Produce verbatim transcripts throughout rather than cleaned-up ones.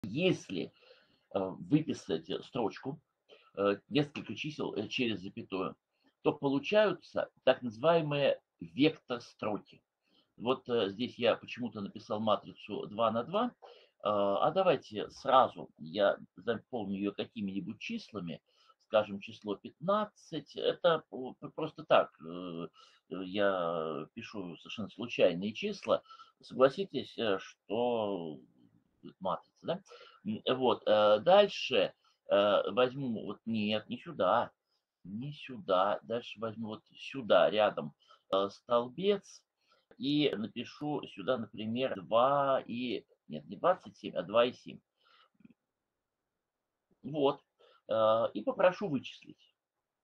Если э, выписать э, строчку, э, несколько чисел э, через запятую, то получаются так называемые вектор-строки. Вот э, здесь я почему-то написал матрицу два на два, а а давайте сразу я заполню ее какими-нибудь числами, скажем, число пятнадцать. Это о, п- просто так, э, э, я пишу совершенно случайные числа. Согласитесь, э, что матрица, да? М, Вот, э, дальше э, возьму, вот нет, не сюда, не сюда, дальше возьму вот сюда, рядом э, столбец, и напишу сюда, например, два и... Нет, не двадцать семь, а два и семь. Вот. Э, И попрошу вычислить.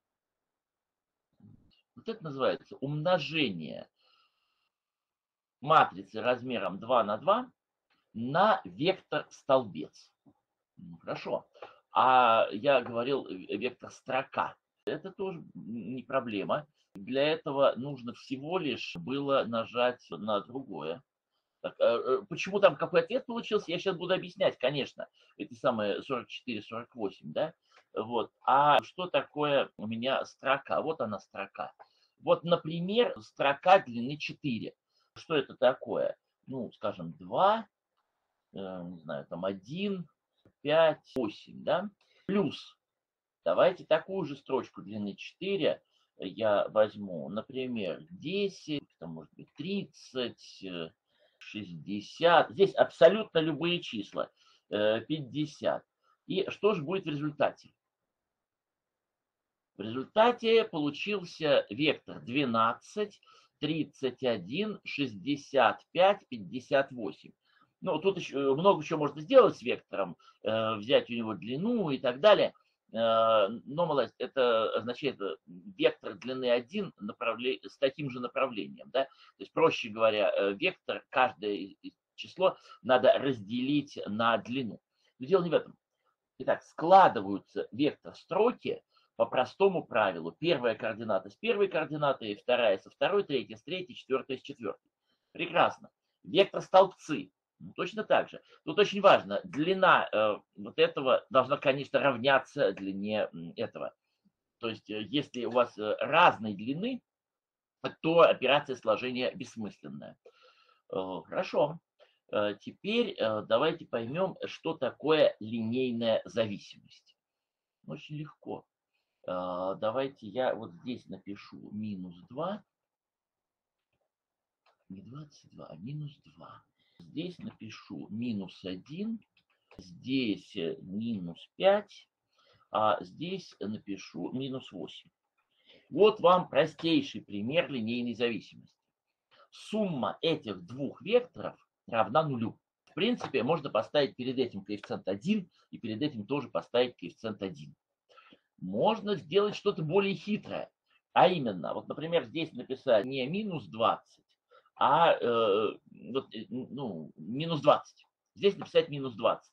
Вот это называется умножение матрицы размером два на два на вектор столбец. Ну, хорошо. А я говорил э, вектор строка. Это тоже не проблема. Для этого нужно всего лишь было нажать на другое. Так, э, э, почему там какой ответ получился, я сейчас буду объяснять, конечно. Эти самые сорок четыре, сорок восемь, да? Вот. А что такое у меня строка? Вот она строка. Вот, например, строка длины четыре. Что это такое? Ну, скажем, два, э, не знаю, там один, пять, восемь, да? Плюс, давайте такую же строчку длины четыре я возьму, например, десять, там может быть тридцать, э, шестьдесят. Здесь абсолютно любые числа. э, пятьдесят. И что же будет в результате? В результате получился вектор двенадцать, тридцать один, шестьдесят пять, пятьдесят восемь. Ну, тут еще много чего можно сделать с вектором, э, взять у него длину и так далее. Э, Но, малость, это означает э, вектор длины один направле- с таким же направлением. Да? То есть, проще говоря, э, вектор, каждое из- из- число надо разделить на длину. Но дело не в этом. Итак, складываются вектор строки по простому правилу. Первая координата с первой координатой, вторая со второй, третья с третьей, четвертая с четвертой. Прекрасно. Вектор столбцы. Ну, точно так же. Тут очень важно, длина э, вот этого должна, конечно, равняться длине м, этого. То есть, э, если у вас э, разной длины, то операция сложения бессмысленная. Э, Хорошо. Э, Теперь э, давайте поймем, что такое линейная зависимость. Очень легко. А, Давайте я вот здесь напишу минус два, не двадцать два, а минус два. Здесь напишу минус один, здесь э, минус пять, а здесь напишу минус восемь. Вот вам простейший пример линейной зависимости. Сумма этих двух векторов равна нулю. В принципе, можно поставить перед этим коэффициент один и перед этим тоже поставить коэффициент один. Можно сделать что-то более хитрое. А именно, вот, например, здесь написать не минус двадцать, а э, вот, э, ну, минус двадцать. Здесь написать минус двадцать.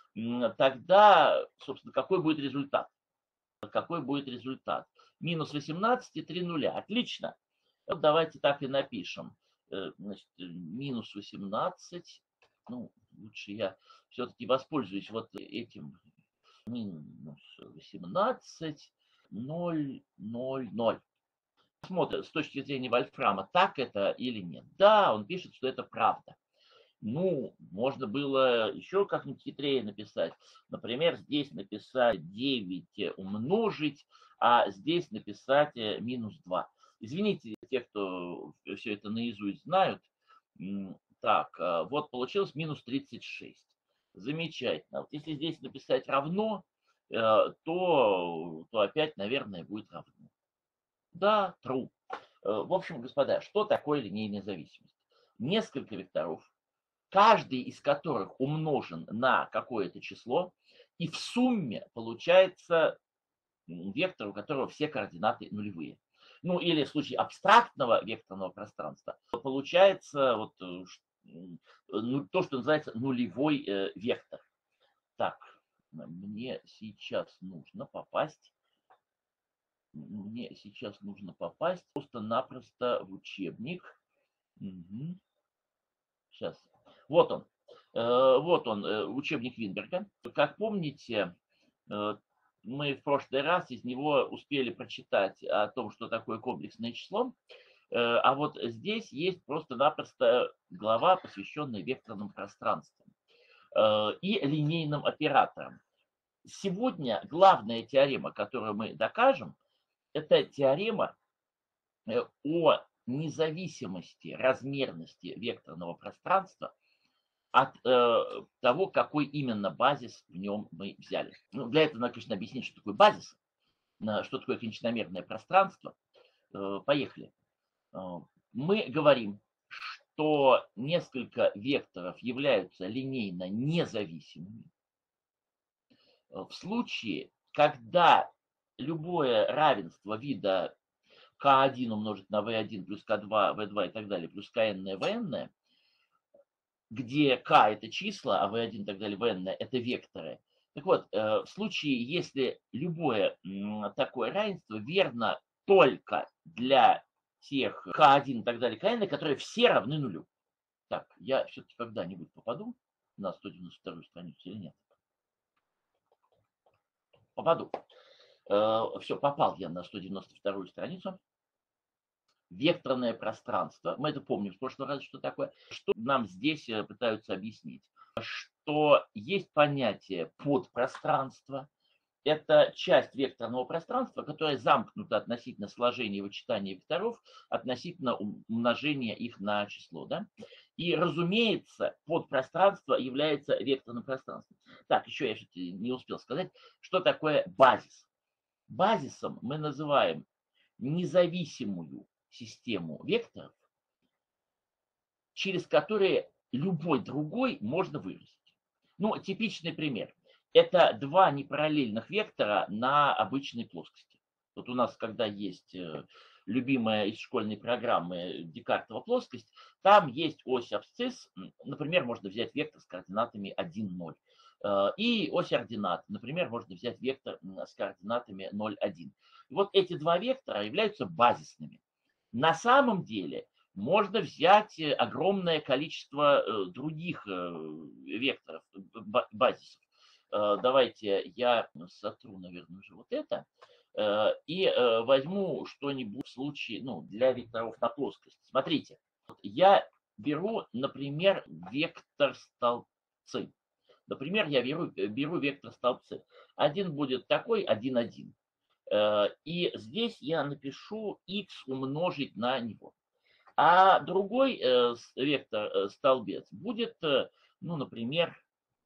Тогда, собственно, какой будет результат? Какой будет результат? Минус восемнадцать и три нуля. Отлично. Вот давайте так и напишем. Э, Значит, э, минус восемнадцать. Ну, лучше я все-таки воспользуюсь вот этим минус восемнадцать, ноль, ноль, ноль. Смотрим с точки зрения Вольфрама, так это или нет. Да, он пишет, что это правда. Ну, можно было еще как-нибудь хитрее написать. Например, здесь написать девять умножить, а здесь написать э, минус два. Извините, те, кто все это наизусть знают. Так, э, вот получилось минус тридцать шесть. Замечательно. Вот если здесь написать равно, э, то, то опять, наверное, будет равно. Да, true. Э, В общем, господа, что такое линейная зависимость? Несколько векторов, каждый из которых умножен на какое-то число, и в сумме получается вектор, у которого все координаты нулевые. Ну, или в случае абстрактного векторного пространства получается вот э, ну, то, что называется нулевой э, вектор. Так, мне сейчас нужно попасть, мне сейчас нужно попасть просто-напросто в учебник. Угу. Сейчас. Вот он. Вот он, учебник Винберга. Как помните, мы в прошлый раз из него успели прочитать о том, что такое комплексное число. А вот здесь есть просто-напросто глава, посвященная векторным пространствам и линейным операторам. Сегодня главная теорема, которую мы докажем, это теорема о независимости размерности векторного пространства от э, того, какой именно базис в нем мы взяли. Ну, для этого надо, конечно, объяснить, что такое базис, что такое конечномерное пространство. Э, поехали. Э, мы говорим, что несколько векторов являются линейно независимыми. В случае, когда любое равенство вида ка один умножить на вэ один плюс ка два, вэ два и так далее, плюс kn, vn, где k это числа, а вэ один и так далее, vn это векторы. Так вот, в случае, если любое такое равенство верно только для тех ка один и так далее, kn, которые все равны нулю. Так, я все-таки когда-нибудь попаду на сто девяносто вторую страницу или нет? Попаду. Все, попал я на сто девяносто вторую страницу. Векторное пространство. Мы это помним в прошлый раз, что такое. Что нам здесь пытаются объяснить? Что есть понятие подпространства. Это часть векторного пространства, которая замкнута относительно сложения и вычитания векторов, относительно умножения их на число. Да? И, разумеется, подпространство является векторным пространством. Так, еще я не успел сказать, что такое базис. Базисом мы называем независимую систему векторов, через которые любой другой можно выразить. Ну, типичный пример. Это два непараллельных вектора на обычной плоскости. Вот у нас, когда есть любимая из школьной программы Декартова плоскость, там есть ось абсцисс, например, можно взять вектор с координатами один, ноль. И ось ординат, например, можно взять вектор с координатами ноль, один. И вот эти два вектора являются базисными. На самом деле можно взять огромное количество других векторов, базисов. Давайте я сотру, наверное, уже вот это. И возьму что-нибудь в случае, ну, для векторов на плоскости. Смотрите, я беру, например, вектор столбцы. Например, я беру, беру вектор столбцы. Один будет такой, один, один. И здесь я напишу x умножить на него. А другой вектор столбец будет, ну, например,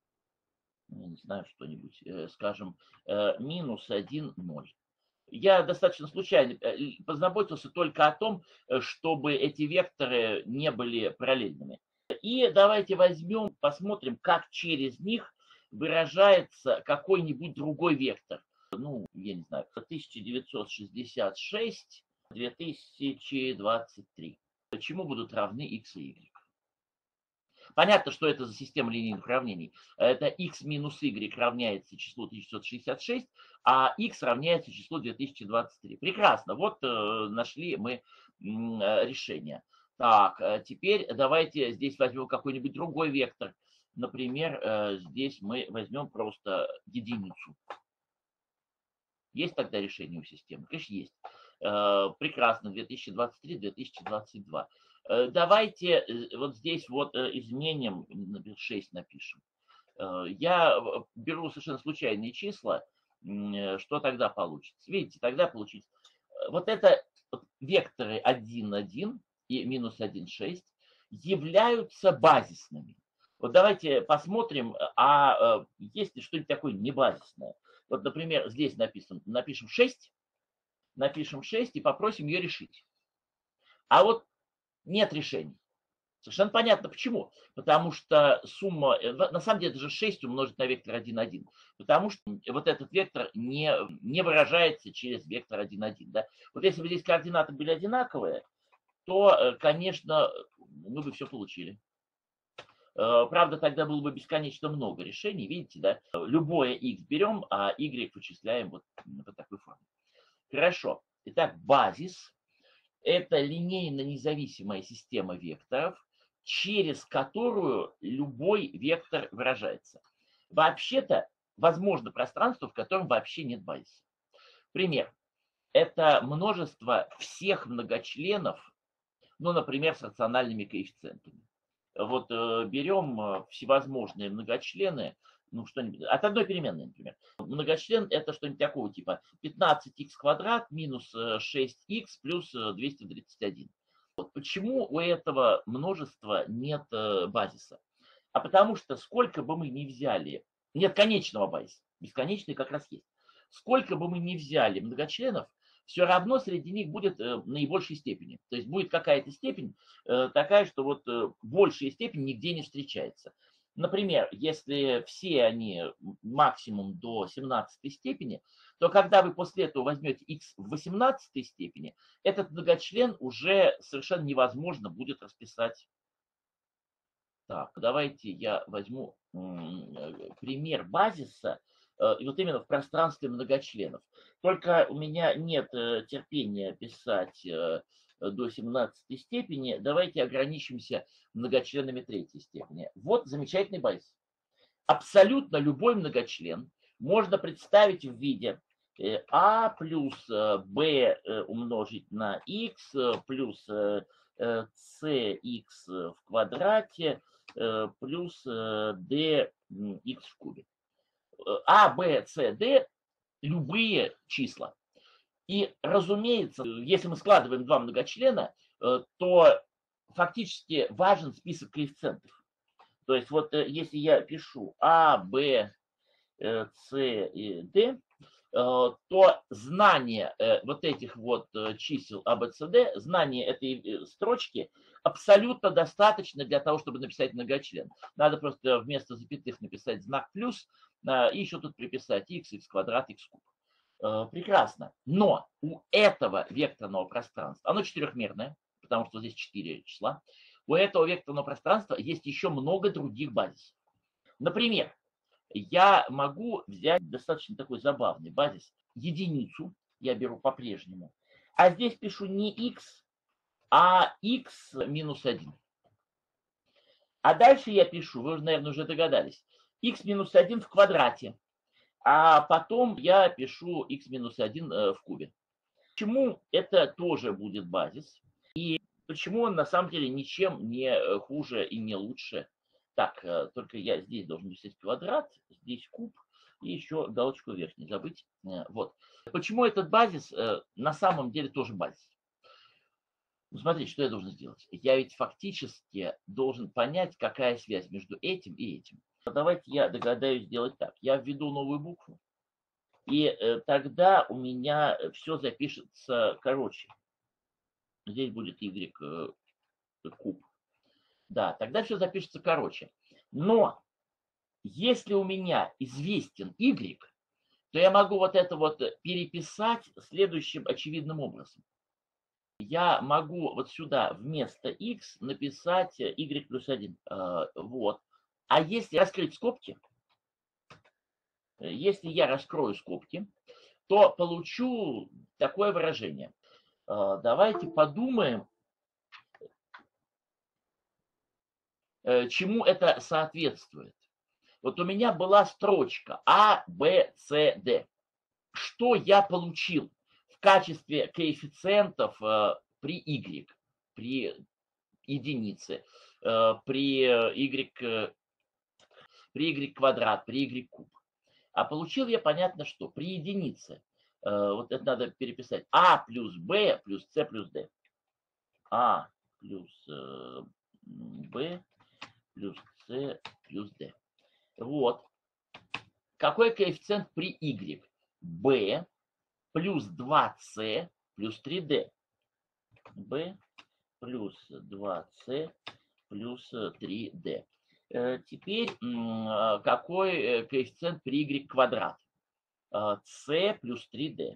я не знаю, что-нибудь, скажем, минус один, ноль. Я достаточно случайно позаботился только о том, чтобы эти векторы не были параллельными. И давайте возьмем, посмотрим, как через них выражается какой-нибудь другой вектор. Ну, я не знаю, тысяча девятьсот шестьдесят шесть, две тысячи двадцать три. Чему будут равны x и y? Понятно, что это за система линейных уравнений. Это x минус y равняется числу тысяча девятьсот шестьдесят шесть, а x равняется числу две тысячи двадцать три. Прекрасно. Вот э, нашли мы э, решение. Так, э, теперь давайте здесь возьмем какой-нибудь другой вектор. Например, э, здесь мы возьмем просто единицу. Есть тогда решение у системы? Конечно, есть. Э, прекрасно. две тысячи двадцать три, две тысячи двадцать два. Давайте вот здесь вот изменим, шесть напишем. Я беру совершенно случайные числа. Что тогда получится? Видите, тогда получится. Вот это векторы один, один и минус один, шесть являются базисными. Вот давайте посмотрим, а есть ли что-нибудь такое небазисное. Вот, например, здесь написано, напишем шесть, напишем шесть и попросим ее решить. А вот нет решений. Совершенно понятно почему. Потому что сумма, на самом деле это же шесть умножить на вектор один, один. Потому что вот этот вектор не, не выражается через вектор один, один. Да? Вот если бы здесь координаты были одинаковые, то, конечно, мы бы все получили. Правда, тогда было бы бесконечно много решений. Видите, да? Любое x берем, а y вычисляем вот по такой форме. Хорошо. Итак, базис. Это линейно независимая система векторов, через которую любой вектор выражается. Вообще-то, возможно пространство, в котором вообще нет базиса. Пример. Это множество всех многочленов, ну, например, с рациональными коэффициентами. Вот э, берем э, всевозможные многочлены, ну, что-нибудь, от одной переменной, например. Многочлен – это что-нибудь такого типа пятнадцать икс квадрат минус шесть икс плюс двести тридцать один. Вот почему у этого множества нет э, базиса? А потому что сколько бы мы ни взяли, нет конечного базиса, бесконечный как раз есть. Сколько бы мы ни взяли многочленов, все равно среди них будет э, наибольшей степени. То есть будет какая-то степень э, такая, что вот э, большая степень нигде не встречается. Например, если все они максимум до семнадцатой степени, то когда вы после этого возьмете x в восемнадцатой степени, этот многочлен уже совершенно невозможно будет расписать. Так, давайте я возьму пример базиса, и вот именно в пространстве многочленов. Только у меня нет терпения писать до семнадцатой степени. Давайте ограничимся многочленами третьей степени. Вот замечательный базис. Абсолютно любой многочлен можно представить в виде а плюс b умножить на x плюс cx в квадрате плюс dx в кубе. А, b, c, d – любые числа. И, разумеется, если мы складываем два многочлена, то фактически важен список коэффициентов. То есть вот если я пишу а, b, c и d, то знание вот этих вот чисел а, бэ, цэ, дэ, знание этой строчки абсолютно достаточно для того, чтобы написать многочлен. Надо просто вместо запятых написать знак плюс и еще тут приписать x, x квадрат, x куб. Прекрасно. Но у этого векторного пространства, оно четырехмерное, потому что здесь четыре числа, у этого векторного пространства есть еще много других базисов. Например, я могу взять достаточно такой забавный базис, единицу, я беру по-прежнему, а здесь пишу не x, а x минус один. А дальше я пишу, вы, наверное, уже догадались, x минус один в квадрате, а потом я пишу x минус один в кубе. Почему это тоже будет базис? И почему он на самом деле ничем не хуже и не лучше? Так, только я здесь должен писать квадрат, здесь куб, и еще галочку вверх не забыть. Вот. Почему этот базис на самом деле тоже базис? Ну, смотрите, что я должен сделать. Я ведь фактически должен понять, какая связь между этим и этим. Давайте я догадаюсь сделать так. Я введу новую букву, и тогда у меня все запишется короче. Здесь будет y куб. Да, тогда все запишется короче. Но если у меня известен y, то я могу вот это вот переписать следующим очевидным образом. Я могу вот сюда вместо x написать y плюс один. Вот. А если раскрыть скобки, если я раскрою скобки, то получу такое выражение. Давайте подумаем, чему это соответствует. Вот у меня была строчка А, Б, С, Д. Что я получил в качестве коэффициентов при y, при единице, при y, при y квадрат, при y куб? А получил я, понятно, что при единице. Вот это надо переписать. А плюс Б плюс С плюс Д. А плюс Б плюс С плюс D. Вот. Какой коэффициент при y? B плюс два С плюс три Д. B плюс два С плюс три Д. Теперь какой коэффициент при y квадрат? С плюс три Д.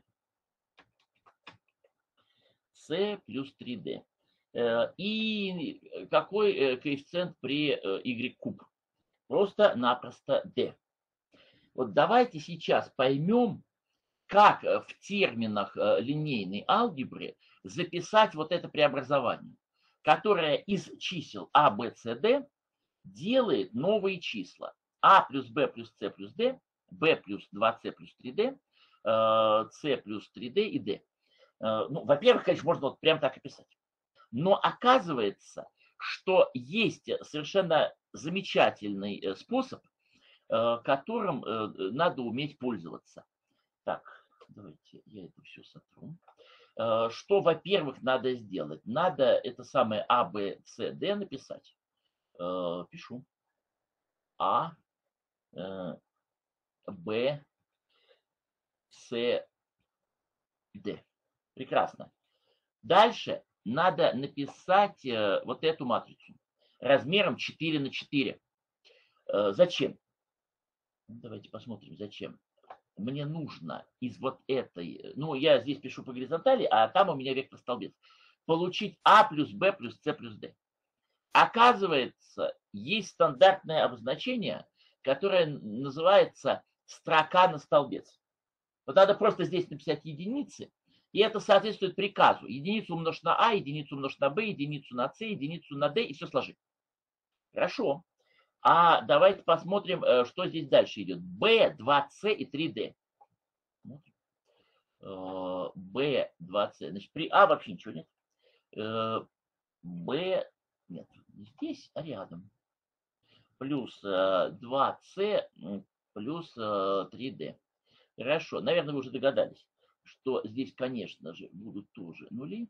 С плюс три Д. И какой коэффициент при y куб? Просто-напросто d. Вот давайте сейчас поймем, как в терминах линейной алгебры записать вот это преобразование. которая из чисел А, Б, С, Д делает новые числа. А плюс Б плюс С плюс Д, Б плюс два С плюс три Д, С плюс три Д и Д. Ну, во-первых, конечно, можно вот прям так и писать. Но оказывается, что есть совершенно замечательный способ, которым надо уметь пользоваться. Так, давайте я это все сотру. Что, во-первых, надо сделать? Надо это самое А, Б, С, Д написать. Пишу. А, Б, С, Д. Прекрасно. Дальше надо написать вот эту матрицу размером четыре на четыре. Зачем? Давайте посмотрим, зачем. Мне нужно из вот этой, ну, я здесь пишу по горизонтали, а там у меня вектор столбец, получить А плюс Б плюс С плюс Д. Оказывается, есть стандартное обозначение, которое называется строка на столбец. Вот надо просто здесь написать единицы, и это соответствует приказу. Единицу умножить на А, единицу умножить на Б, единицу на С, единицу на Д, и все сложить. Хорошо. А давайте посмотрим, что здесь дальше идет. B, два С и три Д. B, два С. Значит, при А вообще ничего нет. B, нет, не здесь, а рядом. Плюс два С плюс три Д. Хорошо. Наверное, вы уже догадались, что здесь, конечно же, будут тоже нули.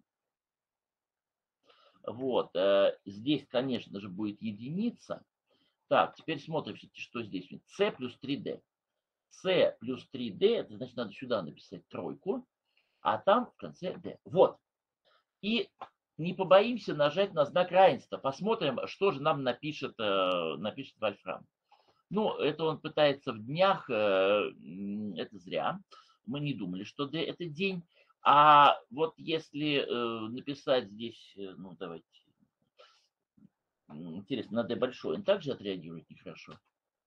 Вот. Здесь, конечно же, будет единица. Так, теперь смотрим, что здесь. С плюс три Д. С плюс три Д, это значит, надо сюда написать тройку, а там в конце D. Вот. И не побоимся нажать на знак равенства. Посмотрим, что же нам напишет, напишет Вольфрам. Ну, это он пытается в днях, это зря. Мы не думали, что D это день. А вот если написать здесь, ну, давайте, интересно, на D большой, он также отреагирует нехорошо.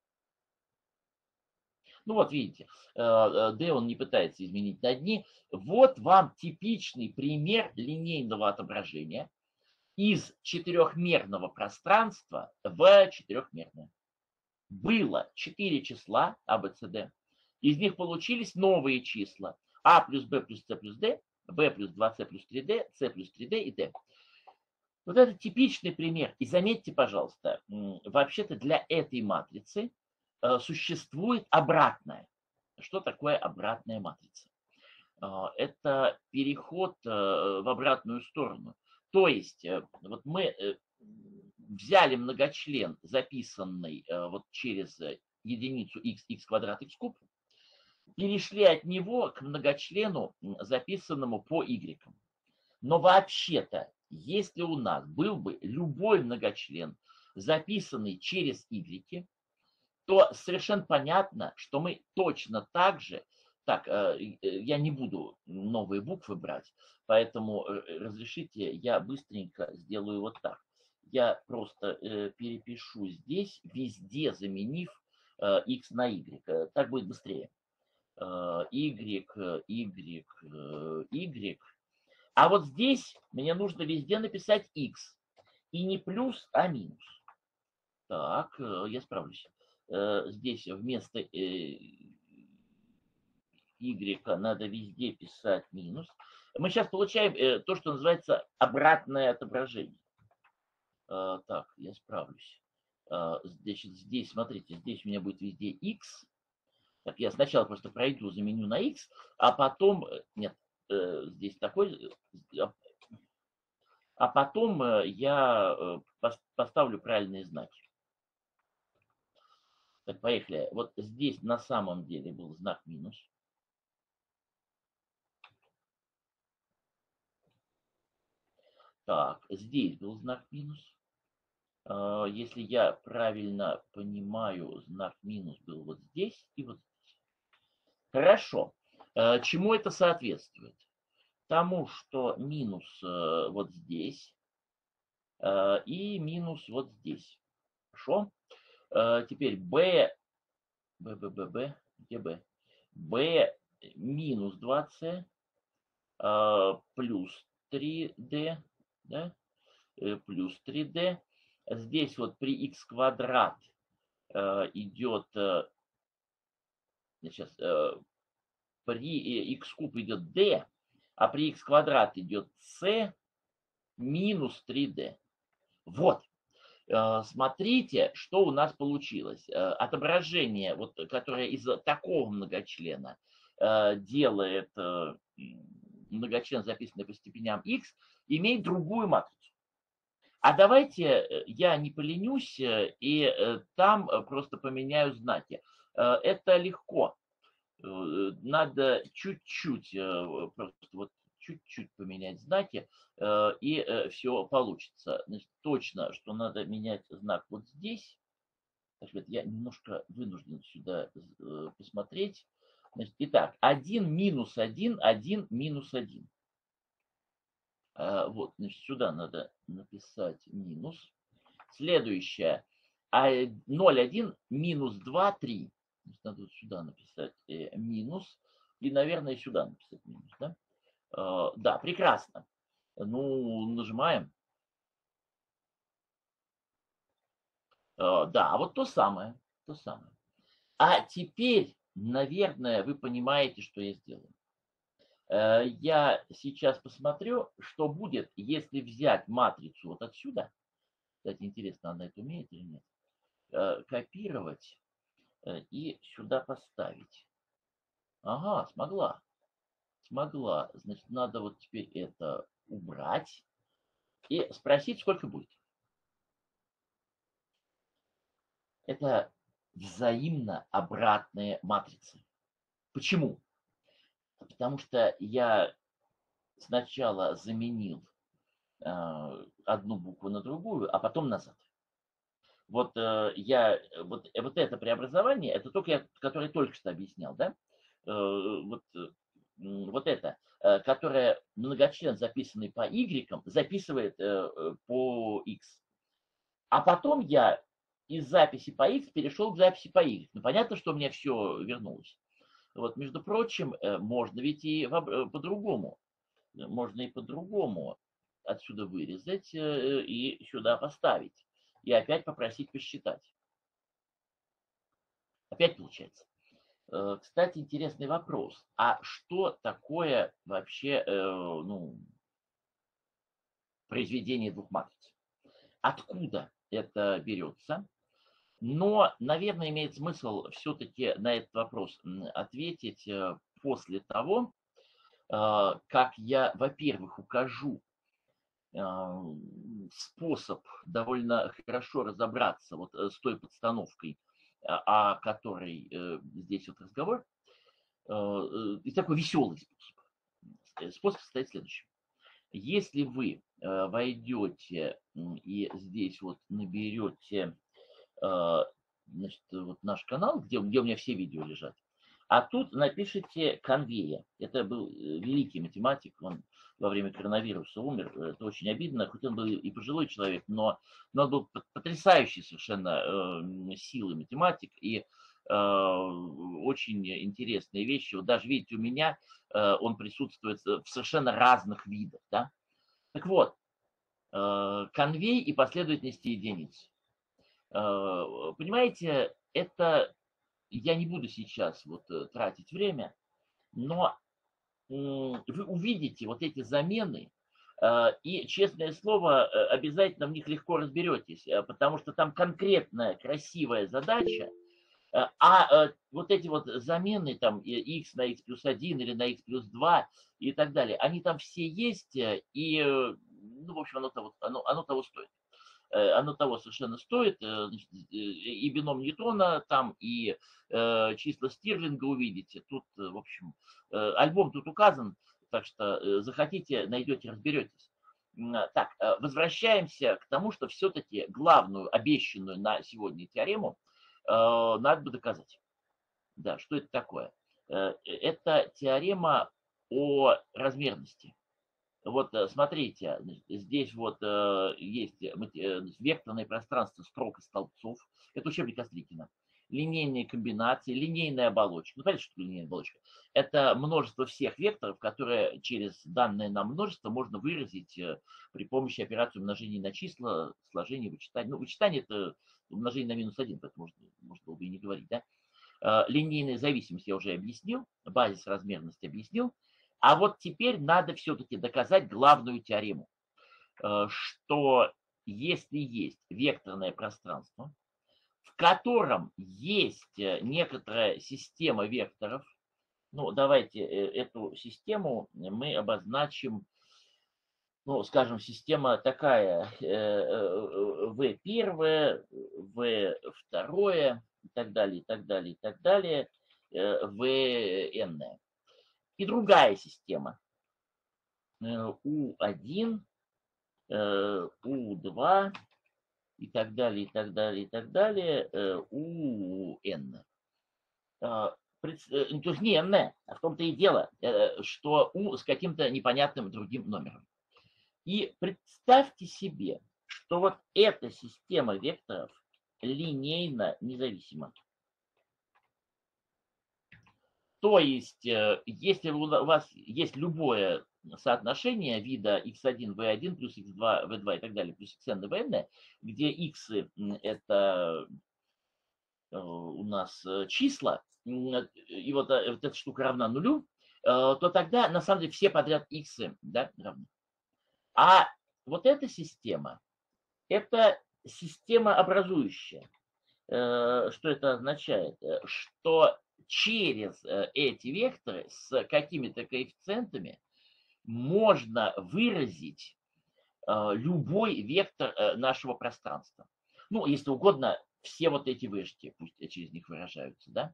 Ну вот видите, D он не пытается изменить на дни. Вот вам типичный пример линейного отображения из четырехмерного пространства в четырехмерное. Было четыре числа А, Б, С, Д. Из них получились новые числа. А плюс Б плюс С плюс Д, Б плюс два С плюс три Д, С плюс три Д и Д. Вот это типичный пример. И заметьте, пожалуйста, вообще-то для этой матрицы существует обратная. Что такое обратная матрица? Это переход в обратную сторону. То есть вот мы взяли многочлен, записанный вот через единицу x, x квадрат, x куб, перешли от него к многочлену, записанному по y. Но вообще-то, если у нас был бы любой многочлен, записанный через y, то совершенно понятно, что мы точно так же, так, я не буду новые буквы брать, поэтому разрешите, я быстренько сделаю вот так. Я просто перепишу здесь, везде заменив x на y. Так будет быстрее. Y, y, y. А вот здесь мне нужно везде написать x. И не плюс, а минус. Так, я справлюсь. Здесь вместо y надо везде писать минус. Мы сейчас получаем то, что называется обратное отображение. Так, я справлюсь. Значит, здесь, смотрите, здесь у меня будет везде x. Так, я сначала просто пройду, заменю на x, а потом, нет, здесь такой, а потом я поставлю правильные знаки. Так, поехали. Вот здесь на самом деле был знак минус. Так, здесь был знак минус. Если я правильно понимаю, знак минус был вот здесь и вот здесь. Хорошо. Чему это соответствует? Тому, что минус вот здесь и минус вот здесь. Хорошо? Теперь b, b, b, b, b, где b? b минус два С плюс три Д, да? плюс три дэ. Здесь вот при х квадрат идет, сейчас, при х куб идет d, а при х квадрат идет c минус три дэ. Вот. Смотрите, что у нас получилось. Отображение, вот, которое из такого многочлена делает многочлен, записанный по степеням x, имеет другую матрицу. А давайте я не поленюсь и там просто поменяю знаки. Это легко. Надо чуть-чуть, просто вот чуть-чуть поменять знаки, и все получится. Значит, точно, что надо менять знак вот здесь. Так что я немножко вынужден сюда посмотреть. Значит, итак, один минус один, один минус один. Вот, значит, сюда надо написать минус. Следующее. ноль, один, минус два, три. Надо вот сюда написать минус. И, наверное, сюда написать минус, да? Да, прекрасно. Ну, нажимаем. Да, вот то самое. То самое. А теперь, наверное, вы понимаете, что я сделаю. Я сейчас посмотрю, что будет, если взять матрицу вот отсюда. Кстати, интересно, она это умеет или нет. Копировать и сюда поставить. Ага, смогла. Смогла. Значит, надо вот теперь это убрать и спросить, сколько будет. Это взаимно обратные матрицы. Почему? Потому что я сначала заменил э, одну букву на другую, а потом назад. Вот э, я вот, вот это преобразование, это только я, которое только что объяснял, да? Э, вот, вот это, э, которое многочлен, записанный по y, записывает э, по x. А потом я из записи по x перешел к записи по y. Ну, понятно, что у меня все вернулось. Вот, между прочим, можно ведь и по-другому. Можно и по-другому отсюда вырезать и сюда поставить. И опять попросить посчитать. Опять получается. Кстати, интересный вопрос. А что такое вообще ну, произведение двух матриц? Откуда это берется? Но, наверное, имеет смысл все-таки на этот вопрос ответить после того, как я, во-первых, укажу способ довольно хорошо разобраться вот с той подстановкой, о которой здесь вот разговор, и такой веселый способ. Способ состоит в следующем. Если вы войдете и здесь вот наберете, значит, вот наш канал, где, где у меня все видео лежат, а тут напишите Конвея. Это был великий математик, он во время коронавируса умер. Это очень обидно, хоть он был и пожилой человек, но, но он был потрясающий совершенно э, силой математик и э, очень интересные вещи. Вот даже видите, у меня э, он присутствует в совершенно разных видах. Да? Так вот, э, конвей и последовательности единиц. Э, понимаете, это я не буду сейчас вот тратить время, но вы увидите вот эти замены, и, честное слово, обязательно в них легко разберетесь, потому что там конкретная красивая задача, а вот эти вот замены, там, x на x плюс один или на x плюс два и так далее, они там все есть, и, ну, в общем, оно того, оно, оно того стоит. Оно того совершенно стоит, значит, и бином Ньютона там, и э, числа Стирлинга увидите. Тут, в общем, э, альбом тут указан, так что э, захотите, найдете, разберетесь. Так, возвращаемся к тому, что все-таки главную, обещанную на сегодня теорему э, надо бы доказать. Да, что это такое? Э, это теорема о размерности. Вот смотрите, здесь вот есть векторное пространство строк и столбцов. Это учебник Острикина. линейные комбинации, линейная оболочка. Ну, понятно, что такое линейная оболочка. Это множество всех векторов, которые через данное нам множество можно выразить при помощи операции умножения на числа, сложения, вычитания. Ну, вычитание – это умножение на минус один, поэтому можно, можно было бы и не говорить, да? Линейная зависимость я уже объяснил, базис размерности объяснил. А вот теперь надо все-таки доказать главную теорему, что если есть векторное пространство, в котором есть некоторая система векторов, ну, давайте эту систему мы обозначим, ну, скажем, система такая, V первое, V второе, и так далее, и так далее, и так далее, Vn. И другая система, U один, U два, и так далее, и так далее, и так далее, Un. То есть не n, а в том-то и дело, что U с каким-то непонятным другим номером. И представьте себе, что вот эта система векторов линейно независима. То есть, если у вас есть любое соотношение вида икс один, ви один плюс икс два, ви два и так далее, плюс xn и vn, где x это у нас числа, и вот, вот эта штука равна нулю, то тогда на самом деле все подряд x, да, равны. А вот эта система, это система образующая. Что это означает? Что через эти векторы с какими-то коэффициентами можно выразить любой вектор нашего пространства. Ну, если угодно, все вот эти вышки, пусть через них выражаются, да?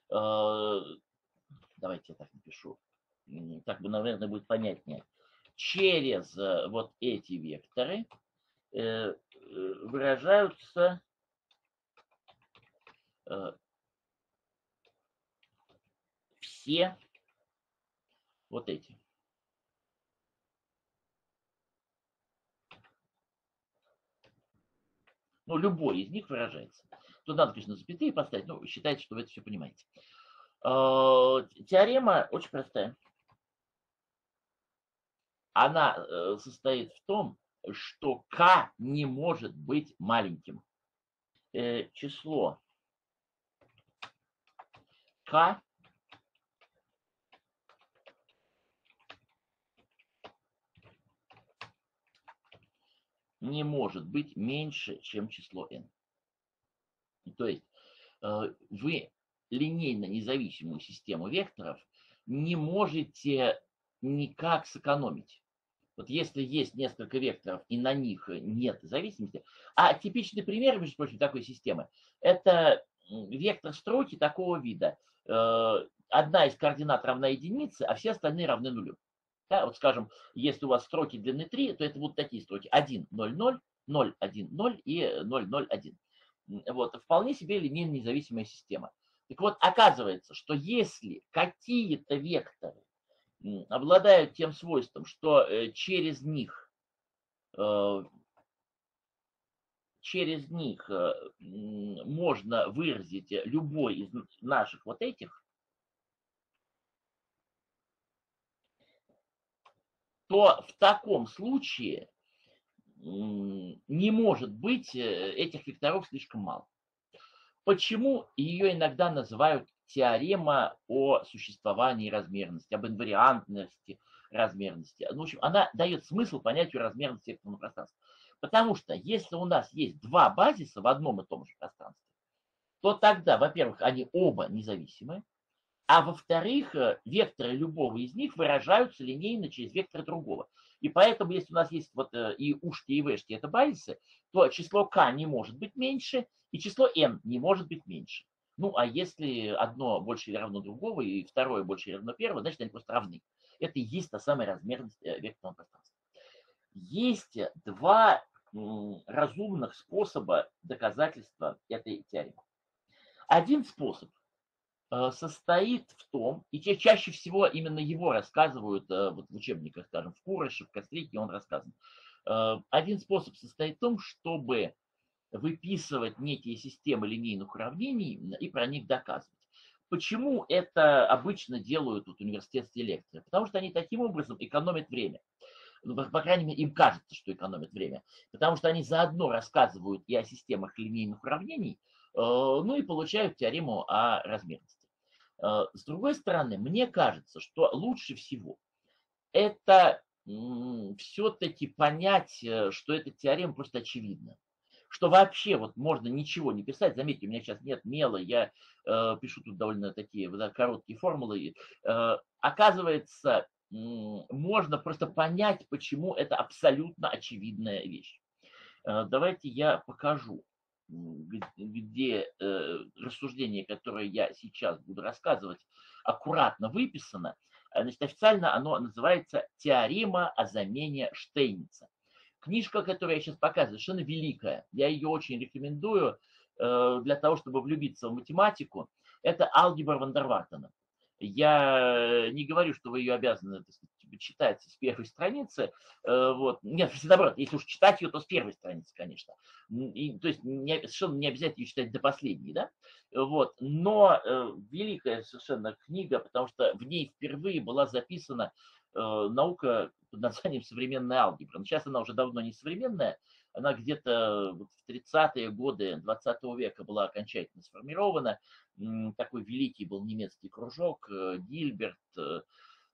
Давайте я так напишу. Так бы, наверное, будет понятнее. Через вот эти векторы выражаются все вот эти. Ну, любой из них выражается. Тут надо, конечно, запятые поставить, но считайте, что вы это все понимаете. Теорема очень простая. Она состоит в том, что k не может быть маленьким. Число k не может быть меньше, чем число n. То есть вы линейно независимую систему векторов не можете никак сэкономить. Вот если есть несколько векторов и на них нет зависимости, а типичный пример, между прочим, такой системы, это вектор строки такого вида. Одна из координат равна единице, а все остальные равны нулю. Да, вот скажем, если у вас строки длины три, то это будут такие строки: один, ноль, ноль, ноль, один, ноль и ноль, ноль, один. Вот, вполне себе линейно независимая система. Так вот, оказывается, что если какие-то векторы обладают тем свойством, что через них, через них можно выразить любой из наших вот этих, то в таком случае не может быть этих векторов слишком мало. Почему ее иногда называют теорема о существовании размерности, об инвариантности размерности? Ну, в общем, она дает смысл понятию размерности векторного пространства. Потому что если у нас есть два базиса в одном и том же пространстве, то тогда, во-первых, они оба независимы, а во-вторых, векторы любого из них выражаются линейно через векторы другого. И поэтому, если у нас есть вот и ушки, и вешки, это базисы, то число k не может быть меньше, и число n не может быть меньше. Ну, а если одно больше или равно другого, и второе больше или равно первого, значит, они просто равны. Это и есть та самая размерность векторного пространства. Есть два разумных способа доказательства этой теоремы. Один способ состоит в том, и чаще всего именно его рассказывают вот в учебниках, скажем, в Кураше, в Кострике он рассказан. Один способ состоит в том, чтобы выписывать некие системы линейных уравнений и про них доказывать. Почему это обычно делают вот университетские лекции? Потому что они таким образом экономят время. Ну, по, по крайней мере, им кажется, что экономят время. Потому что они заодно рассказывают и о системах линейных уравнений, э, ну и получают теорему о размерности. Э, с другой стороны, мне кажется, что лучше всего это все-таки понять, э, что эта теорема просто очевидна. Что вообще вот можно ничего не писать. Заметьте, у меня сейчас нет мела, я э, пишу тут довольно такие да, короткие формулы. Э, оказывается, м, можно просто понять, почему это абсолютно очевидная вещь. Э, давайте я покажу, м, г- где э, рассуждение, которое я сейчас буду рассказывать, аккуратно выписано. Э, Значит, официально оно называется «Теорема о замене Штейница». Книжка, которую я сейчас показываю, совершенно великая. Я ее очень рекомендую э, для того, чтобы влюбиться в математику. Это «Алгебра Вандервартена». Я не говорю, что вы ее обязаны, так сказать, читать с первой страницы. Э, вот. Нет, наоборот, если уж читать ее, то с первой страницы, конечно. И, то есть не, совершенно не обязательно ее читать до последней, да? Вот. Но э, великая совершенно книга, потому что в ней впервые была записана э, наука под названием современная алгебра. Но сейчас она уже давно не современная, она где-то вот в тридцатые годы двадцатого века была окончательно сформирована. Такой великий был немецкий кружок, э, Гильберт, э,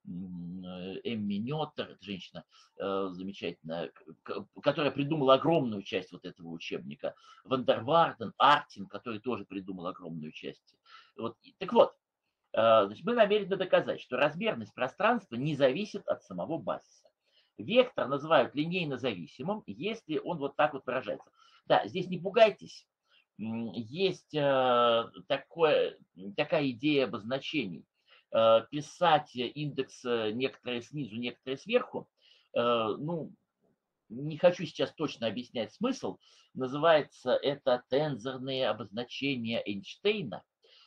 Эмми Неттер, женщина э, замечательная, которая придумала огромную часть вот этого учебника. Вандерварден, Артин, который тоже придумал огромную часть. Вот. Так вот, значит, мы намерены доказать, что размерность пространства не зависит от самого базиса. Вектор называют линейно зависимым, если он вот так вот выражается. Да, здесь не пугайтесь. Есть э, такое, такая идея обозначений. Э, писать индекс некоторые снизу, некоторые сверху. Э, ну, не хочу сейчас точно объяснять смысл. Называется это тензорные обозначения Эйнштейна.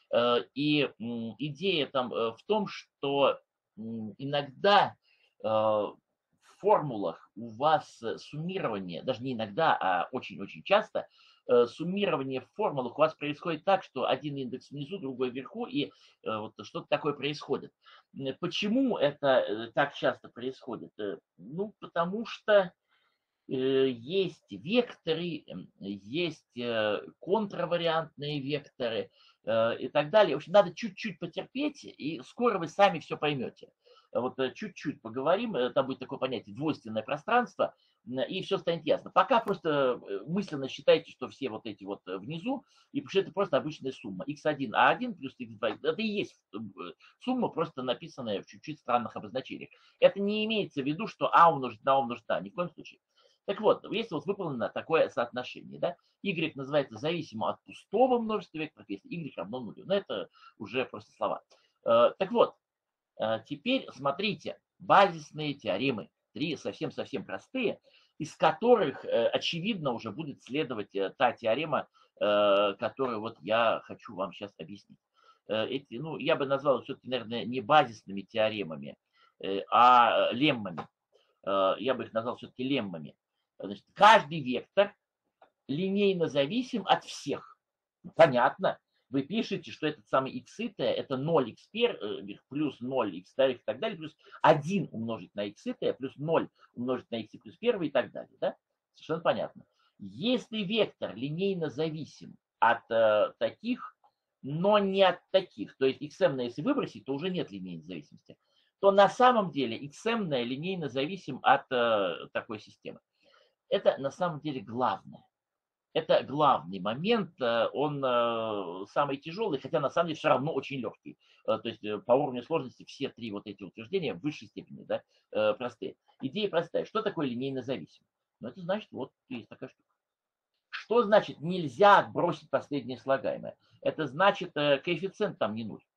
И идея там в том, что иногда в формулах у вас суммирование, даже не иногда, а очень-очень часто, суммирование в формулах у вас происходит так, что один индекс внизу, другой вверху, и вот что-то такое происходит. Почему это так часто происходит? Ну, потому что есть векторы, есть контравариантные векторы и так далее. В общем, надо чуть-чуть потерпеть, и скоро вы сами все поймете. Вот чуть-чуть поговорим, там будет такое понятие двойственное пространство, и все станет ясно. Пока просто мысленно считайте, что все вот эти вот внизу, и что это просто обычная сумма. икс один а один плюс икс два, это и есть сумма, просто написанная в чуть-чуть странных обозначениях. Это не имеется в виду, что а умножить на а умножить на а, ни в коем случае. Так вот, если вот выполнено такое соотношение, да, y называется зависимо от пустого множества векторов, если y равно нулю. Но это уже просто слова. Так вот, теперь смотрите, базисные теоремы, три совсем-совсем простые, из которых, очевидно, уже будет следовать та теорема, которую вот я хочу вам сейчас объяснить. Эти, ну, я бы назвал их все-таки, наверное, не базисными теоремами, а леммами. Я бы их назвал все-таки леммами. Значит, каждый вектор линейно зависим от всех. Понятно. Вы пишете, что этот самый x это ноль икс первых плюс ноль икс вторых и так далее, плюс один умножить на x плюс ноль умножить на x плюс один и так далее. Да? Совершенно понятно. Если вектор линейно зависим от э, таких, но не от таких, то есть xm, если выбросить, то уже нет линейной зависимости, то на самом деле xm линейно зависим от э, такой системы. Это на самом деле главное. Это главный момент, он самый тяжелый, хотя на самом деле все равно очень легкий. То есть по уровню сложности все три вот эти утверждения в высшей степени да, простые. Идея простая. Что такое линейно зависим? Ну, это значит, вот есть такая штука. Что значит нельзя отбросить последнее слагаемое? Это значит коэффициент там не нуль.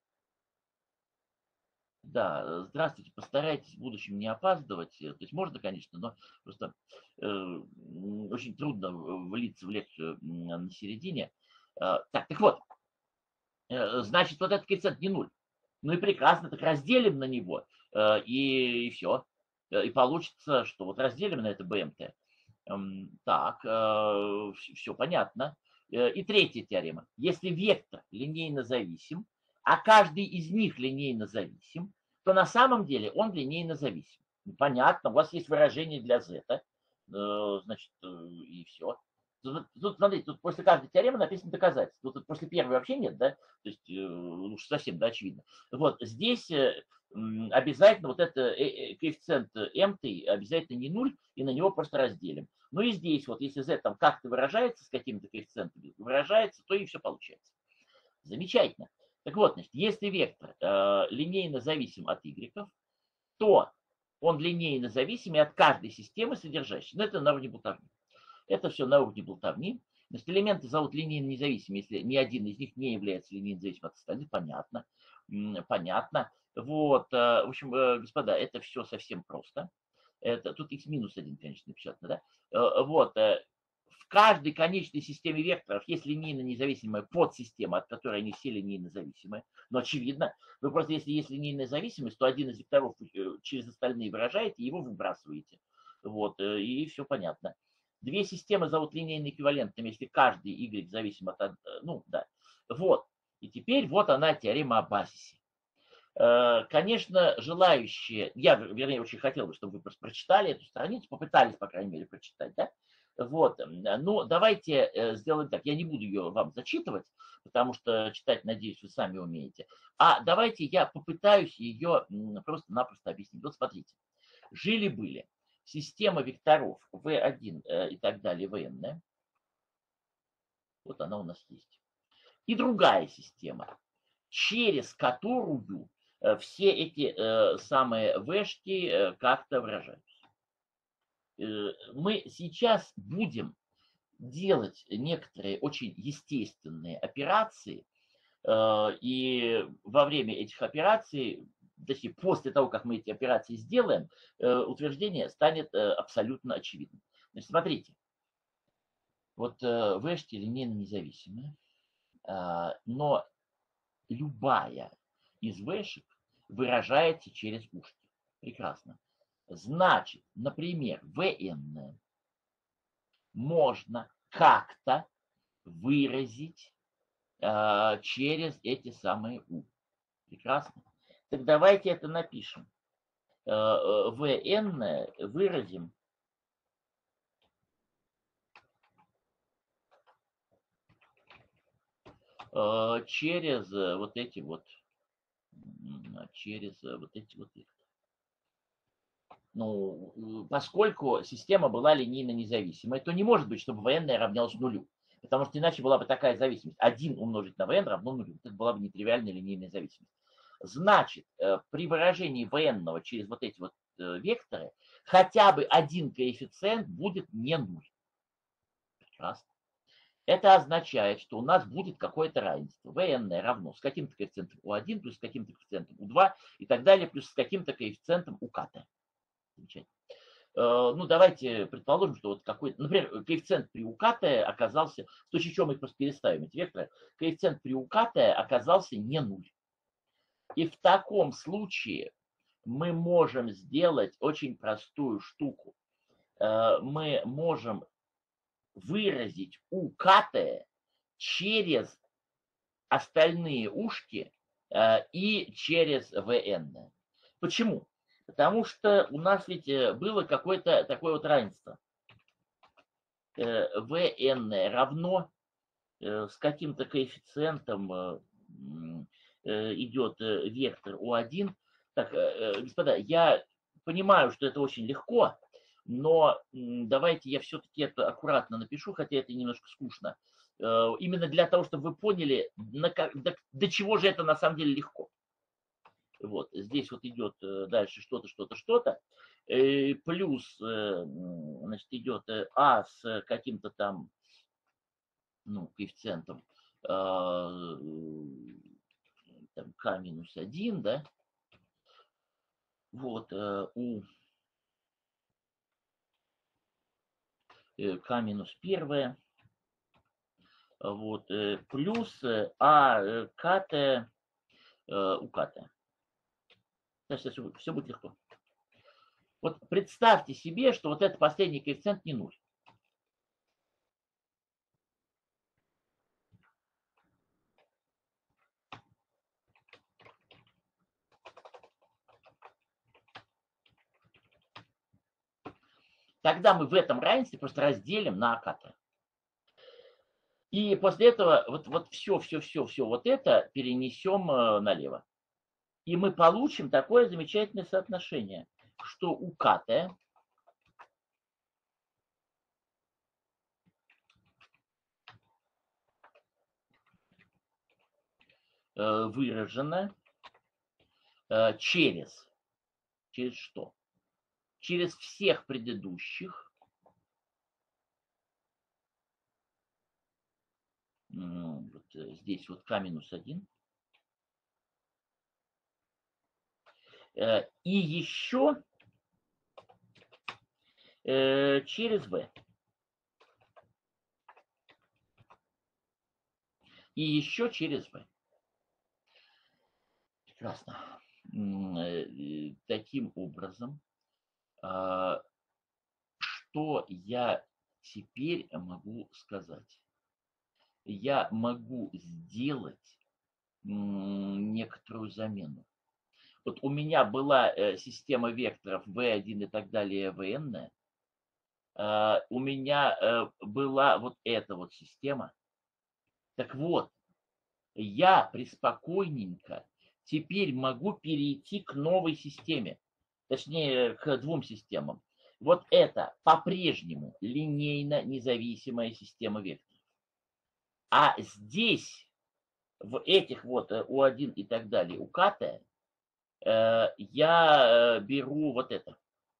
Да, здравствуйте, постарайтесь в будущем не опаздывать. То есть можно, конечно, но просто э, очень трудно влиться в лекцию на середине. Э, так, так вот, э, значит, вот этот коэффициент не нуль. Ну и прекрасно, так разделим на него, э, и, и все. И получится, что вот разделим на это БМТ. Эм, Так, все понятно. Э, И третья теорема. Если вектор линейно зависим, а каждый из них линейно зависим, то на самом деле он линейно зависим. Ну, понятно, у вас есть выражение для z, э, значит, э, и все. Тут, тут, смотрите, тут после каждой теоремы написано доказательство. Тут после первой вообще нет, да? То есть э, уж совсем, да, очевидно. Вот здесь э, м, обязательно вот это э, э, коэффициент m обязательно не нуль, и на него просто разделим. Ну и здесь вот, если z там как-то выражается с какими-то коэффициентами, выражается, то и все получается. Замечательно. Так вот, значит, если вектор э, линейно зависим от y, то он линейно зависим и от каждой системы содержащей. Но это на уровне болтовни. Это все на уровне болтовни. Значит, элементы зовут линейно независимыми, если ни один из них не является линейно зависимым от остальных. Понятно. Понятно. Вот, э, в общем, э, господа, это все совсем просто. Это, тут x минус один, конечно, напечатано, да? Э, Вот, э, в каждой конечной системе векторов есть линейно независимая подсистема, от которой они все линейно зависимые. Но очевидно, вы просто, если есть линейная зависимость, то один из векторов э, через остальные выражаете, его выбрасываете. Вот, э, и все понятно. Две системы зовут линейно эквивалентными, если каждый y зависим от... од- э, Ну, да. Вот. И теперь вот она теорема о базисе. Э, Конечно, желающие, я, вернее, очень хотел бы, чтобы вы просто прочитали эту страницу, попытались, по крайней мере, прочитать, да? Вот, ну, давайте э, сделаем так. Я не буду ее вам зачитывать, потому что читать, надеюсь, вы сами умеете. А давайте я попытаюсь ее просто-напросто объяснить. Вот смотрите. Жили-были система векторов вэ один э, и так далее, vn. Вот она у нас есть. И другая система, через которую э, все эти э, самые вешки э, как-то выражаются. Э, мы сейчас будем делать некоторые очень естественные операции, э, и во время этих операций, точнее, после того, как мы эти операции сделаем, э, утверждение станет э, абсолютно очевидным. Значит, смотрите, вот э, вешки линейно независимые, а, но любая из вешек выражается через ушки. Прекрасно. Значит, например, vn можно как-то выразить э, через эти самые у. Прекрасно. Так давайте это напишем. Э, э, vn выразим э, через э, вот эти вот, через э, вот эти вот векторы. Ну, поскольку система была линейно независимой, то не может быть, чтобы vn равнялось нулю. Потому что иначе была бы такая зависимость. один умножить на vn равно нулю. Это была бы нетривиальная линейная зависимость. Значит, при выражении vn через вот эти вот векторы, хотя бы один коэффициент будет не нуль. Прекрасно. Это означает, что у нас будет какое-то равенство. vn равно с каким-то коэффициентом у один плюс с каким-то коэффициентом у два и так далее, плюс с каким-то коэффициентом у k. Замечательно. Ну, давайте предположим, что вот какой-то, например, коэффициент при укт оказался, в случае чего мы их просто переставим, эти векторы, коэффициент при укт оказался не нуль. И в таком случае мы можем сделать очень простую штуку. Мы можем выразить укт через остальные ушки и через vn. Почему? Потому что у нас ведь было какое-то такое вот равенство. vn равно с каким-то коэффициентом идет вектор у один. Так, господа, я понимаю, что это очень легко, но давайте я все-таки это аккуратно напишу, хотя это немножко скучно. Именно для того, чтобы вы поняли, до, до чего же это на самом деле легко. Вот, здесь вот идет дальше что-то, что-то, что-то. Плюс, значит, идет а с каким-то там, ну, коэффициентом там, k минус один, да, вот, у k минус первое, вот, плюс а кт у кт. Сейчас все будет легко. Вот представьте себе, что вот этот последний коэффициент не нуль. Тогда мы в этом равенстве просто разделим на ката. И после этого вот, вот все, все, все, все вот это перенесем э, налево. И мы получим такое замечательное соотношение, что у ката э, выражено э, через, через что? Через всех предыдущих вот здесь вот k минус один. И еще через v. И еще через v. Прекрасно. Таким образом, что я теперь могу сказать? Я могу сделать некоторую замену. Вот у меня была система векторов ви один и так далее, vn. У меня была вот эта вот система. Так вот, я преспокойненько теперь могу перейти к новой системе. Точнее, к двум системам. Вот это по-прежнему линейно независимая система векторов. А здесь, в этих вот у один и так далее, у ката, я беру вот это.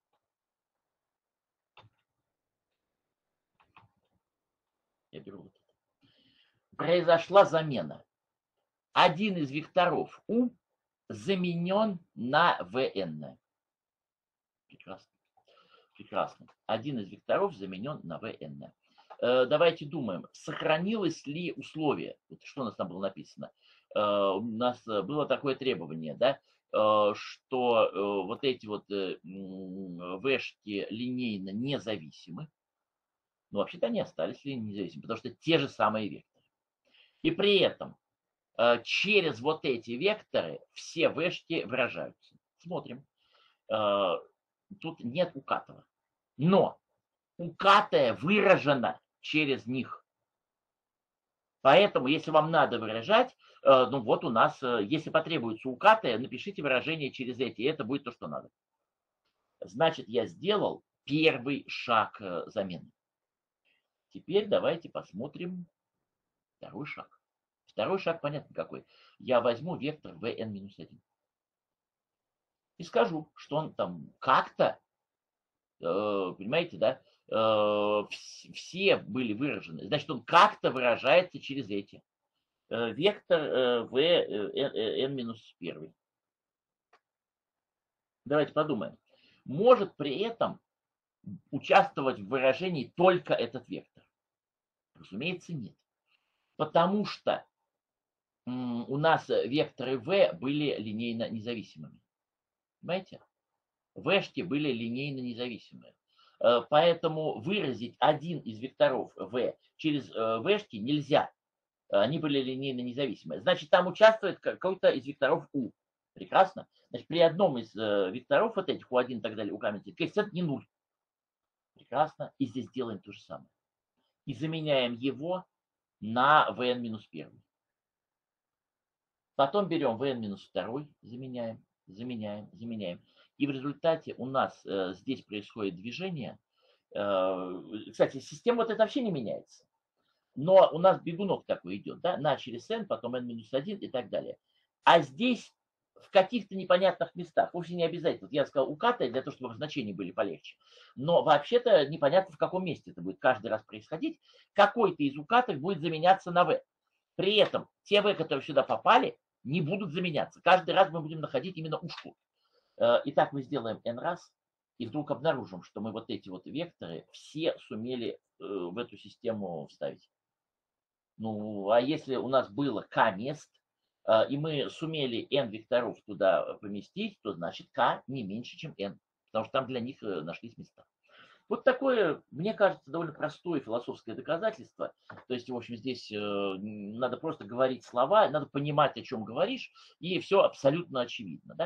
Я беру вот это. Произошла замена. Один из векторов u заменен на vn. Прекрасно. Прекрасно. Один из векторов заменен на vn. Давайте думаем, сохранилось ли условие, что у нас там было написано. У нас было такое требование, да, что вот эти вот v-шки линейно независимы. Но вообще-то они остались линейно независимы, потому что те же самые векторы. И при этом через вот эти векторы все v-шки выражаются. Смотрим. Тут нет укатова. Но укатая выражено через них. Поэтому, если вам надо выражать, ну вот у нас, если потребуется укатая, напишите выражение через эти, и это будет то, что надо. Значит, я сделал первый шаг замены. Теперь давайте посмотрим второй шаг. Второй шаг понятно какой. Я возьму вектор vn минус один. И скажу, что он там как-то, понимаете, да, все были выражены. Значит, он как-то выражается через эти. Вектор vn минус один. Давайте подумаем. Может при этом участвовать в выражении только этот вектор? Разумеется, нет. Потому что у нас векторы v были линейно независимыми. Понимаете? V-шки были линейно независимые. Поэтому выразить один из векторов v через v-шки нельзя. Они были линейно независимые. Значит, там участвует какой-то из векторов u. Прекрасно. Значит, при одном из векторов вот этих, у один и так далее, у каменки, коэффициент не нуль. Прекрасно. И здесь делаем то же самое. И заменяем его на vn минус один. Потом берем vn минус два, заменяем, заменяем, заменяем. И в результате у нас э, здесь происходит движение. Э, кстати, система вот это вообще не меняется. Но у нас бегунок такой идет, да, на через n, потом n минус один и так далее. А здесь в каких-то непонятных местах, вовсе не обязательно, вот я сказал укатывать для того, чтобы значения были полегче. Но вообще-то непонятно, в каком месте это будет каждый раз происходить. Какой-то из укаток будет заменяться на v. При этом те v, которые сюда попали, не будут заменяться. Каждый раз мы будем находить именно ушку. Итак, мы сделаем n раз, и вдруг обнаружим, что мы вот эти вот векторы все сумели в эту систему вставить. Ну, а если у нас было k мест, и мы сумели n векторов туда поместить, то значит k не меньше, чем n, потому что там для них нашлись места. Вот такое, мне кажется, довольно простое философское доказательство. То есть, в общем, здесь надо просто говорить слова, надо понимать, о чем говоришь, и все абсолютно очевидно. Да?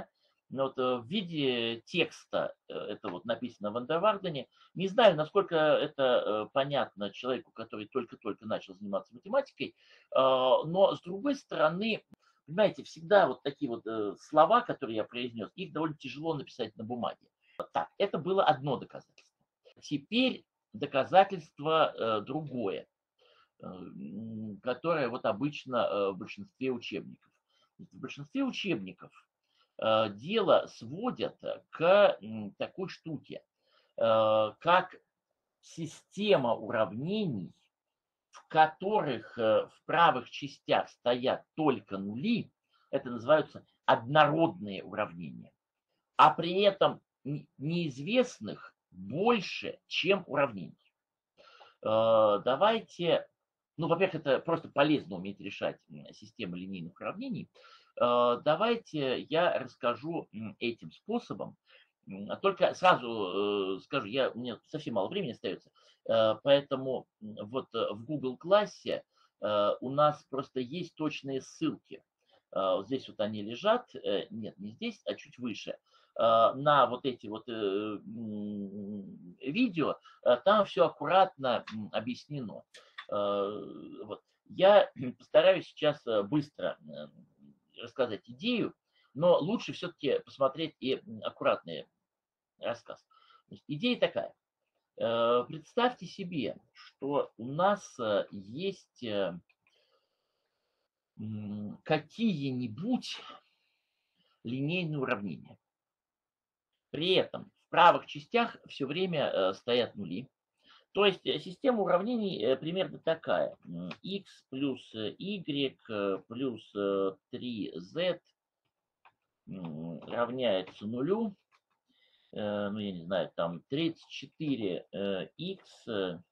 Но вот э, в виде текста э, это вот написано в Андервардене. Не знаю, насколько это э, понятно человеку, который только-только начал заниматься математикой, а, но с другой стороны, понимаете, всегда вот такие вот э, слова, которые я произнес, их довольно тяжело написать на бумаге. Так, это было одно доказательство. Теперь доказательство э, другое, э, м, которое вот обычно э, в большинстве учебников. В большинстве учебников э, дело сводят к м, такой штуке, э, как система уравнений, в которых э, в правых частях стоят только нули. Это называются однородные уравнения. А при этом н- неизвестных больше, чем уравнений. Э, Давайте, ну, во-первых, это просто полезно уметь решать м, системы линейных уравнений. Э, Давайте я расскажу м, этим способом. М, а Только сразу э, скажу, я, у меня совсем мало времени остается, э, поэтому м, вот э, в Google классе э, у нас просто есть точные ссылки. Э, Вот здесь вот они лежат, э, нет, не здесь, а чуть выше, э, на вот эти вот э, м, видео, э, там все аккуратно м, объяснено. Э, Вот. Я постараюсь сейчас э, быстро э, рассказать идею, но лучше все-таки посмотреть и м, аккуратный рассказ. Значит, идея такая. Э, Представьте себе, что у нас э, есть э, м, какие-нибудь линейные уравнения. При этом в правых частях все время э, стоят нули. То есть э, система уравнений э, примерно такая. М, x плюс э, y э, плюс э, три z м, равняется нулю. Э, Ну, я не знаю, там тридцать четыре э, x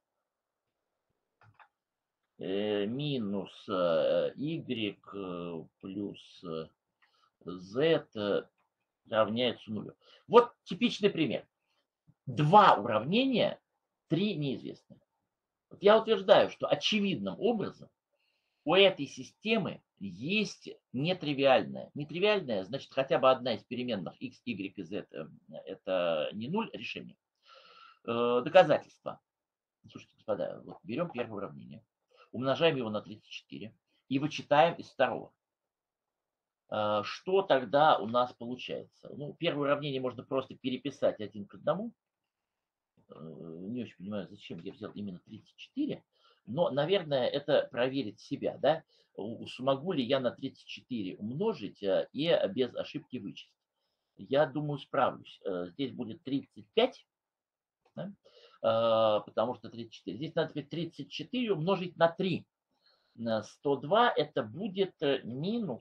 э, минус э, y э, плюс э, z э, равняется нулю. Вот типичный пример. Два уравнения, три неизвестные. Вот я утверждаю, что очевидным образом у этой системы есть нетривиальная. Нетривиальная, значит, хотя бы одна из переменных x, y и z э, это не нуль решение. Э, Доказательство. Слушайте, господа, вот берем первое уравнение, умножаем его на тридцать четыре и вычитаем из второго. Э, Что тогда у нас получается? Ну, первое уравнение можно просто переписать один к одному. Э, Не очень понимаю, зачем я взял именно тридцать четыре, но, наверное, это проверить себя, да? У- Смогу ли я на тридцать четыре умножить э, и без ошибки вычесть? Я думаю, справлюсь. Э, Здесь будет тридцать пять, да? Э, потому что тридцать четыре. Здесь надо теперь тридцать четыре умножить на три. На сто два это будет э, минус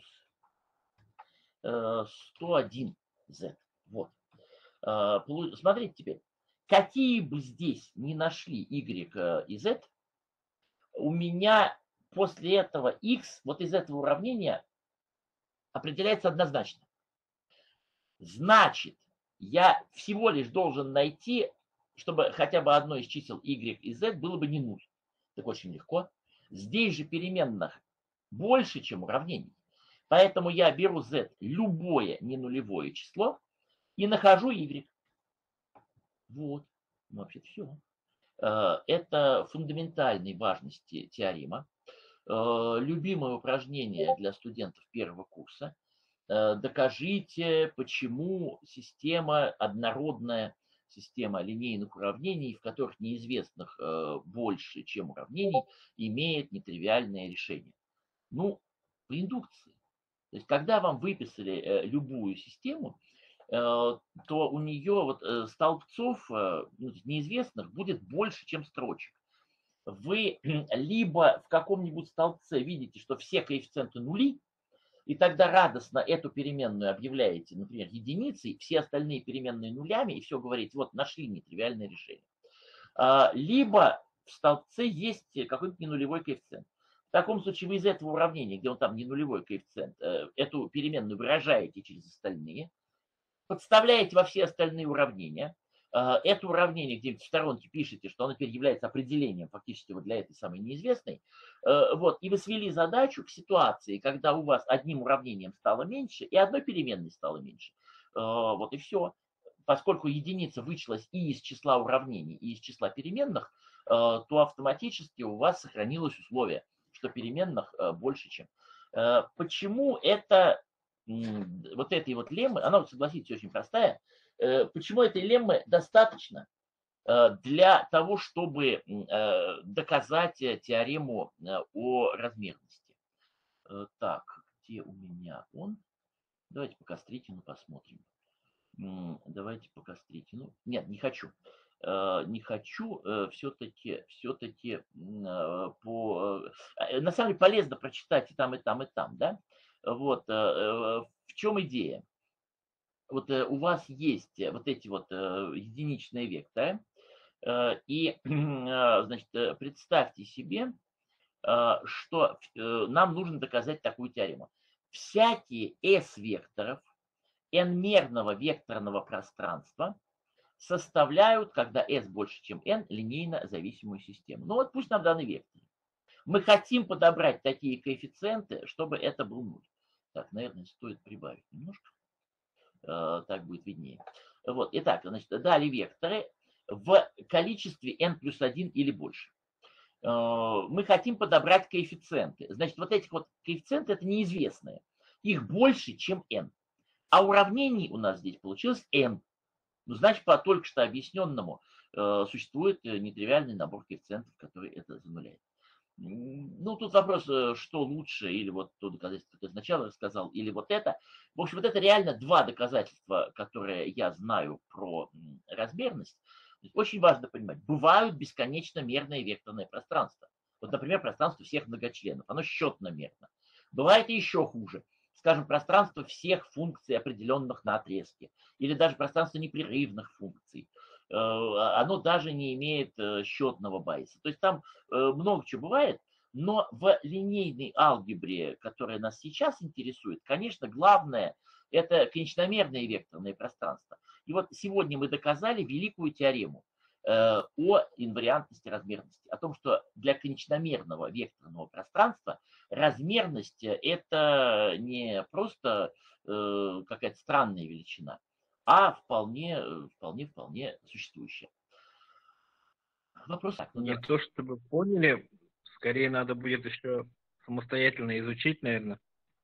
э, сто один z. Вот. Э, полу- Смотрите теперь. Какие бы здесь ни нашли y э, и z, у меня после этого x вот из этого уравнения определяется однозначно. Значит, я всего лишь должен найти, чтобы хотя бы одно из чисел y и z было бы не нуль. Так очень легко. Здесь же переменных больше, чем уравнений. Поэтому я беру z любое ненулевое число и нахожу y. Вот. Ну, вообще-то все. Это фундаментальной важности теорема. Э, Любимое упражнение для студентов первого курса. Э, Докажите, почему система однородная, система линейных уравнений, в которых неизвестных э, больше, чем уравнений, имеет нетривиальное решение. Ну, по индукции. То есть, когда вам выписали э, любую систему, э, то у нее вот э, столбцов э, ну, неизвестных будет больше, чем строчек. Вы либо в каком-нибудь столбце видите, что все коэффициенты нули, и тогда радостно эту переменную объявляете, например, единицей, все остальные переменные нулями, и все говорите, вот нашли нетривиальное решение. А, Либо в столбце есть какой-то ненулевой коэффициент. В таком случае вы из этого уравнения, где он там не нулевой коэффициент, э, эту переменную выражаете через остальные, подставляете во все остальные уравнения. э, Это уравнение где-нибудь в сторонке пишете, что оно теперь является определением фактически вот для этой самой неизвестной. Э, Вот, и вы свели задачу к ситуации, когда у вас одним уравнением стало меньше и одной переменной стало меньше. Вот и все. Поскольку единица вычислась и из числа уравнений, и из числа переменных, то автоматически у вас сохранилось условие, что переменных больше, чем. Почему это, вот этой вот леммы, она, согласитесь, очень простая, почему этой леммы достаточно для того, чтобы доказать теорему о размерности? Так, где у меня он? Давайте по Костритину посмотрим. Давайте по Костритину. Нет, не хочу. Не хочу все-таки, все-таки по... На самом деле полезно прочитать и там, и там, и там, да? Вот. В чем идея? Вот у вас есть вот эти вот единичные векторы. И, значит, представьте себе, что нам нужно доказать такую теорему. Всякие S-векторов n-мерного векторного пространства составляют, когда S больше, чем n, линейно зависимую систему. Ну вот пусть нам даны векторы. Мы хотим подобрать такие коэффициенты, чтобы это был нуль. Так, наверное, стоит прибавить немножко. Так будет виднее. Вот, итак, значит, дали векторы в количестве n плюс один или больше. Мы хотим подобрать коэффициенты. Значит, вот эти вот коэффициенты это неизвестные. Их больше, чем n. А уравнений у нас здесь получилось n. Ну, значит, по только что объясненному э, существует нетривиальный набор коэффициентов, который это зануляет. Ну, тут вопрос, что лучше, или вот то доказательство, которое я сначала рассказал, или вот это. В общем, вот это реально два доказательства, которые я знаю про размерность. Очень важно понимать, бывают бесконечно мерные векторные пространства. Вот, например, пространство всех многочленов, оно счетно мерно. Бывает и еще хуже. Скажем, пространство всех функций, определенных на отрезке, или даже пространство непрерывных функций. Оно даже не имеет счетного байса. То есть там много чего бывает, но в линейной алгебре, которая нас сейчас интересует, конечно, главное – это конечномерные векторные пространства. И вот сегодня мы доказали великую теорему о инвариантности размерности, о том, что для конечномерного векторного пространства размерность – это не просто какая-то странная величина, а вполне, вполне, вполне существующая. Вопрос. Не то чтобы поняли, скорее надо будет еще самостоятельно изучить, наверное.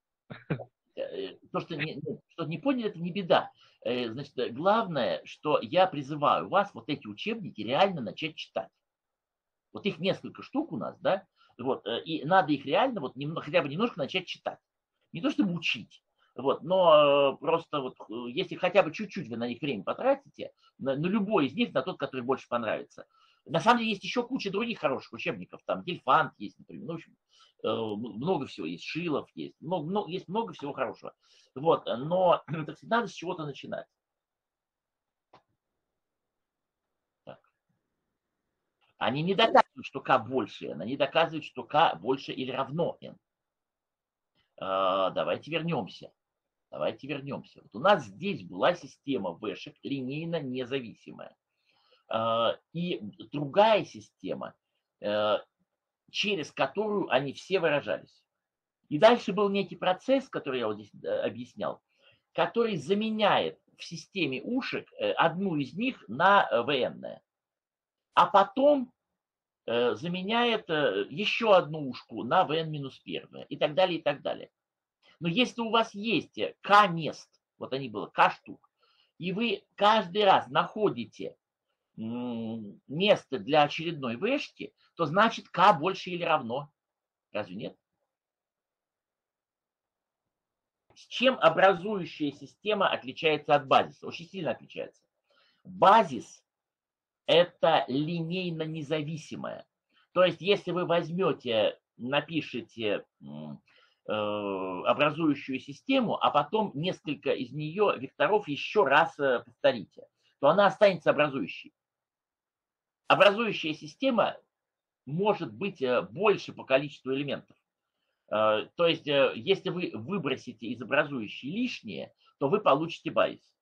То, что не, что не поняли, это не беда. Значит, главное, что я призываю вас вот эти учебники реально начать читать. Вот их несколько штук у нас, да, вот, и надо их реально вот немного, хотя бы немножко начать читать. Не то чтобы учить, вот, но просто вот, если хотя бы чуть-чуть вы на них время потратите, на, на любой из них, на тот, который больше понравится. На самом деле есть еще куча других хороших учебников, там Гельфанд есть, например, ну, в общем, много всего есть, Шилов есть, много, много, есть много всего хорошего. Вот, но так сказать, надо с чего-то начинать. Так. Они не доказывают, что k больше n, они доказывают, что k больше или равно n. А, давайте вернемся. Давайте вернемся. Вот у нас здесь была система вешек линейно независимая. А, и другая система, через которую они все выражались. И дальше был некий процесс, который я вот здесь объяснял, который заменяет в системе ушек одну из них на вэ-эн. А потом заменяет еще одну ушку на вэ эн минус один и так далее, и так далее. Но если у вас есть k мест, вот они было k штук, и вы каждый раз находите место для очередной вешки, то значит k больше или равно. Разве нет? С чем образующая система отличается от базиса? Очень сильно отличается. Базис – это линейно независимое. То есть, если вы возьмете, напишите э, образующую систему, а потом несколько из нее векторов еще раз повторите, то она останется образующей. Образующая система может быть больше по количеству элементов. То есть, если вы выбросите из образующей лишнее, то вы получите байс.